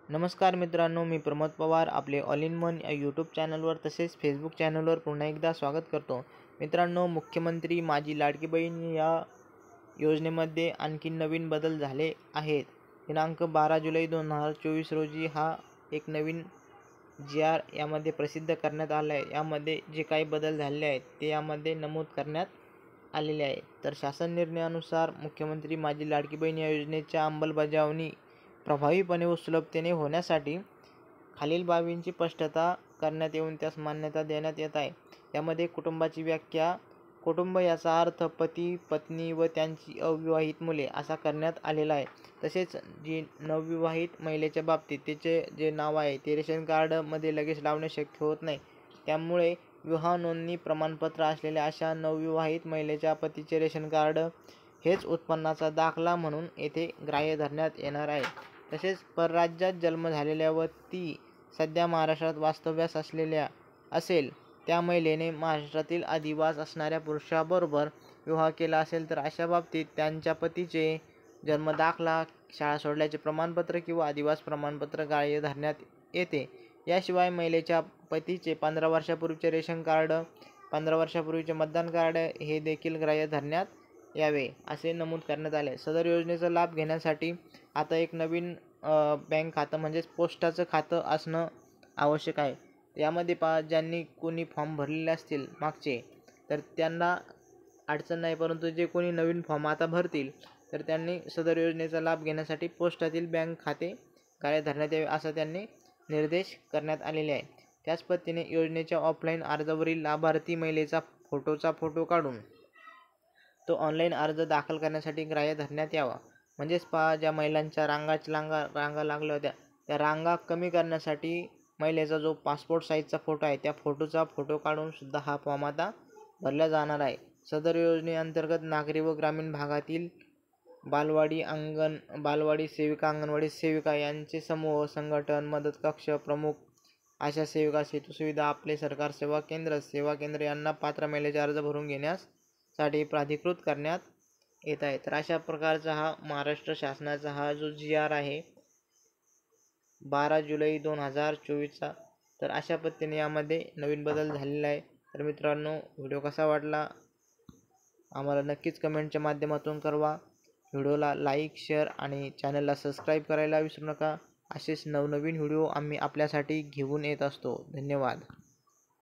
नमस्कार मित्रांनो, मी प्रमोद पवार आपले ऑल इन वन या यूट्यूब चॅनलवर तसेच फेसबुक चॅनलवर पुन्हा एकदा स्वागत करतो। मित्रांनो, मुख्यमंत्री माझी लाडकी बहीण या योजनेमध्ये आणखी नवीन बदल झाले आहेत। दिनांक 12 जुलै 2024 रोजी हा एक नवीन GR यामध्ये प्रसिद्ध करण्यात आला आहे। यामध्ये जे काही बदल झाले आहेत ते यामध्ये नमूद करण्यात आलेले आहे। तर शासन निर्णयानुसार मुख्यमंत्री माझी लाडकी बहीण या योजनेच्या अंमलबजावणी प्रभावीपणे व सुलभतेने होण्यासाठी खालील बाबींची स्पष्टता करण्यात येऊन त्यास मान्यता देण्यात येत आहे। त्यामध्ये कुटुंबाची व्याख्या, कुटुंब याचा अर्थ पती, पत्नी व त्यांची अविवाहित मुले असा करण्यात आलेला आहे। तसेच जी नवविवाहित महिलेच्या बाबतीत तिचे जे नाव आहे ते रेशन कार्डमध्ये लगेच लावणे शक्य होत नाही, त्यामुळे विवाह नोंदणी प्रमाणपत्र असलेल्या अशा नवविवाहित महिलेच्या पतीचे रेशन कार्ड हेच उत्पन्नाचा दाखला म्हणून येथे ग्राह्य धरण्यात येणार आहे। तसेच परराज्यात जन्म झालेल्या व ती सध्या महाराष्ट्रात वास्तव्यास असलेल्या असेल त्या महिलेने महाराष्ट्रातील अधिवास असणाऱ्या पुरुषाबरोबर विवाह केला असेल तर अशा बाबतीत त्यांच्या पतीचे जन्मदाखला, शाळा सोडल्याचे प्रमाणपत्र किंवा अधिवास प्रमाणपत्र ग्राह्य धरण्यात येते। याशिवाय महिलेच्या पतीचे 15 वर्षापूर्वीचे रेशन कार्ड, 15 वर्षापूर्वीचे मतदान कार्ड हे देखील ग्राह्य धरण्यात यावे असे नमूद करण्यात आले। सदर योजनेचा लाभ घेण्यासाठी आता एक नवीन बँक खातं म्हणजेच पोस्टाचं खातं असणं आवश्यक आहे। यामध्ये ज्यांनी कोणी फॉर्म भरलेले असतील मागचे तर त्यांना अडचण नाही, परंतु जे कोणी नवीन फॉर्म आता भरतील तर त्यांनी सदर योजनेचा लाभ घेण्यासाठी पोस्टातील बँक खाते ग्राह्य धरण्यात यावे असा त्यांनी निर्देश करण्यात आलेले आहे। त्याच पद्धतीने योजनेच्या ऑफलाईन अर्जावरील लाभार्थी महिलेचा फोटो काढून तो ऑनलाईन अर्ज दाखल करण्यासाठी ग्राह्य धरण्यात यावा। म्हणजेच ज्या महिलांच्या रांगा लागल्या होत्या त्या रांगा कमी करण्यासाठी महिलेचा जो पासपोर्ट साईजचा फोटो आहे त्या फोटोचा फोटो काढून सुद्धा हा फॉर्म आता भरला जाणार आहे। सदर योजनेअंतर्गत नागरी व ग्रामीण भागातील बालवाडी सेविका, अंगणवाडी सेविका यांचे समूह, संघटन, मदत कक्ष प्रमुख, आशा सेविका, सेतू सुविधा, आपले सरकार सेवा केंद्र यांना पात्र महिलेचे अर्ज भरून घेण्यासाठी प्राधिकृत करण्यात येत आहे। तर अशा प्रकारचा हा महाराष्ट्र शासनाचा हा जो GR आहे 12 जुलै 2024चा, तर अशा पद्धतीने यामध्ये नवीन बदल झालेला आहे। तर मित्रांनो, व्हिडिओ कसा वाटला आम्हाला नक्कीच कमेंटच्या माध्यमातून कळवा। व्हिडिओला लाईक, शेअर आणि चॅनलला सबस्क्राईब करायला विसरू नका। असेच नवनवीन व्हिडिओ आम्ही आपल्यासाठी घेऊन येत असतो। धन्यवाद।